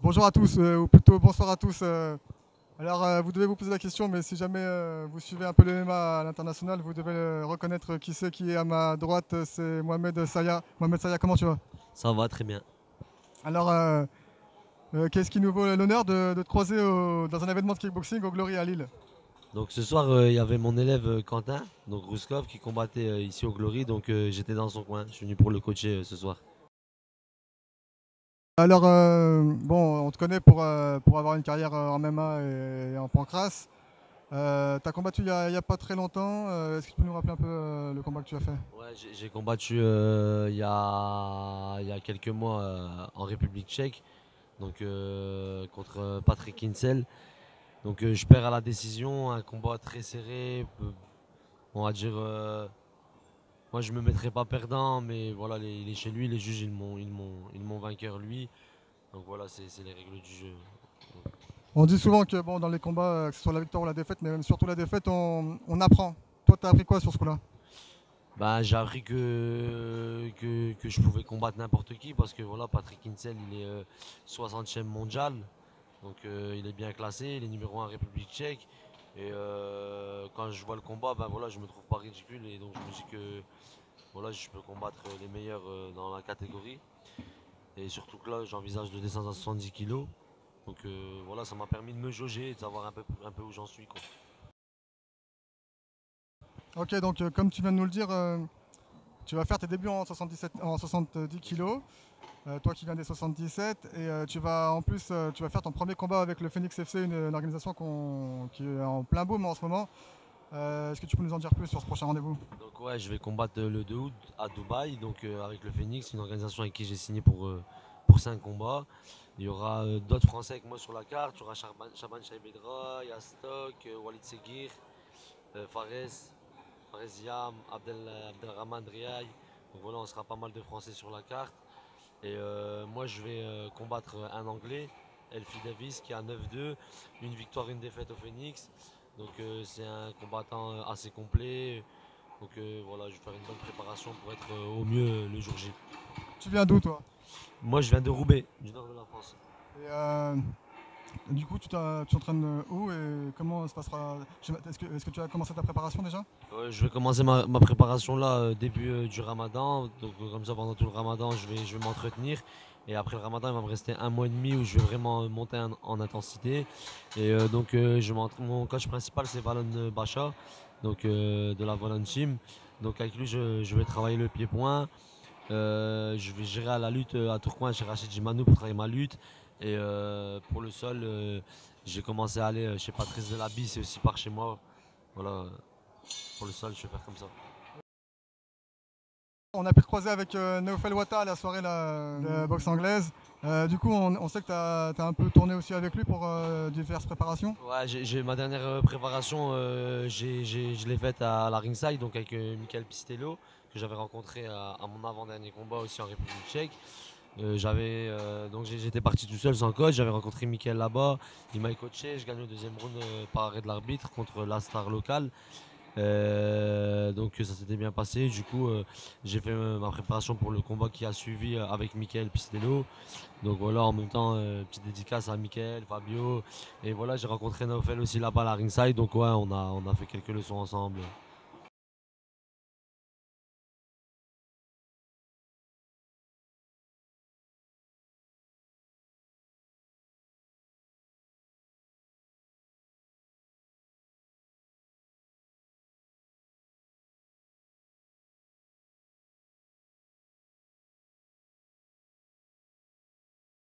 Bonjour à tous, ou plutôt bonsoir à tous. Vous devez vous poser la question, mais si jamais vous suivez un peu le MMA à l'international, vous devez reconnaître qui c'est qui est à ma droite, c'est Mohamed Saya. Mohamed Saya, comment tu vas? Ça va très bien. Alors, qu'est-ce qui nous vaut l'honneur de te croiser dans un événement de kickboxing au Glory à Lille? Donc ce soir, il y avait mon élève Quentin, donc Rouskov, qui combattait ici au Glory. Donc j'étais dans son coin. Je suis venu pour le coacher ce soir. Bon, on te connaît pour avoir une carrière en MMA et en pancrace. Tu as combattu il y a pas très longtemps. Est-ce que tu peux nous rappeler un peu le combat que tu as fait? Ouais, j'ai combattu il y a quelques mois en République tchèque, donc contre Patrick Kinsel. Donc je perds à la décision, un combat très serré. On va dire, moi je me mettrai pas perdant, mais voilà, il est chez lui. Les juges ils m'ont vainqueur lui. Donc voilà, c'est les règles du jeu. On dit souvent que bon, dans les combats, que ce soit la victoire ou la défaite, mais même surtout la défaite, on apprend. Toi, tu as appris quoi sur ce coup-là? Bah, j'ai appris que je pouvais combattre n'importe qui parce que voilà, Patrick Kinsel il est 60e mondial, donc il est bien classé, il est numéro 1 République tchèque. Et quand je vois le combat, ben voilà, je me trouve pas ridicule et donc je me dis que voilà, je peux combattre les meilleurs dans la catégorie. Et surtout que là, j'envisage de descendre à 70 kilos. Donc voilà, ça m'a permis de me jauger et de savoir un peu où j'en suis, quoi. Ok, donc comme tu viens de nous le dire, tu vas faire tes débuts en 77, en 70 kilos, toi qui viens des 77, et en plus, tu vas faire ton premier combat avec le Phoenix FC, une organisation qui est en plein boom en ce moment. Est-ce que tu peux nous en dire plus sur ce prochain rendez-vous? Donc ouais, je vais combattre le 2 août à Dubaï, donc avec le Phoenix, une organisation avec qui j'ai signé pour 5 combats. Il y aura d'autres Français avec moi sur la carte. Il y aura Shaban Chaibedra, Yastok, Walid Seguir, Fares Yam, Abdelrahman Driaye. Donc voilà, on sera pas mal de Français sur la carte. Et moi, je vais combattre un Anglais, Elfie Davis, qui a 9-2, une victoire, une défaite au Phoenix. Donc c'est un combattant assez complet. Donc voilà, je vais faire une bonne préparation pour être au mieux le jour J. Tu viens d'où, toi? Moi, je viens de Roubaix, du nord de la France. Et, du coup, tu t'entraînes où et comment se passera? Est-ce que tu as commencé ta préparation déjà? Je vais commencer ma préparation là, début du ramadan. Donc comme ça, pendant tout le ramadan, je vais m'entretenir. Et après le ramadan, il va me rester un mois et demi où je vais vraiment monter en intensité. Et donc mon coach principal, c'est Valon Bacha, donc de la Valon Team. Donc avec lui, je vais travailler le pied-point. Je vais gérer à la lutte à Tourcoing chez Rachid Jimanou pour travailler ma lutte. Et pour le sol, j'ai commencé à aller chez Patrice Delaby, c'est aussi par chez moi. Voilà, pour le sol, je vais faire comme ça. On a pu te croiser avec Neofel Wata à la soirée de boxe anglaise. Du coup, on sait que tu as un peu tourné aussi avec lui pour diverses préparations. Ouais, j'ai ma dernière préparation, je l'ai faite à la ringside, donc avec Michael Pistello, que j'avais rencontré à mon avant-dernier combat aussi en République tchèque. Donc j'étais parti tout seul sans coach, j'avais rencontré Michael là-bas, il m'a coaché, je gagne le deuxième round par arrêt de l'arbitre contre la star locale. Donc ça s'était bien passé. Du coup, j'ai fait ma préparation pour le combat qui a suivi avec Michael Pistello. Donc voilà, en même temps, petite dédicace à Michael, Fabio. Et voilà, j'ai rencontré Naufel aussi là-bas à la ringside. Donc ouais, on a fait quelques leçons ensemble.